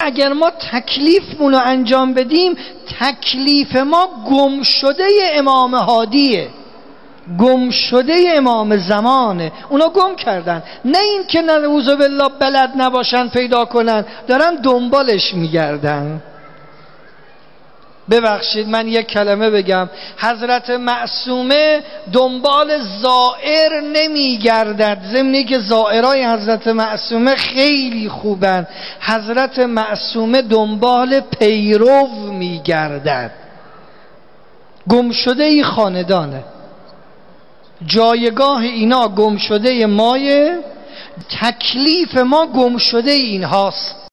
اگر ما تکلیفمون رو انجام بدیم، تکلیف ما گم شده امام هادیه، گم شده امام زمانه. اونا گم کردن، نه این که نعوذ بالله بلد نباشن پیدا کنن، دارن دنبالش میگردن. ببخشید من یک کلمه بگم، حضرت معصومه دنبال زائر نمیگردد، ضمنی که زائرای حضرت معصومه خیلی خوبن، حضرت معصومه دنبال پیرو میگردد. گم شده ای خاندانه، جایگاه اینا گم شده مایه، تکلیف ما گم شده این هاست.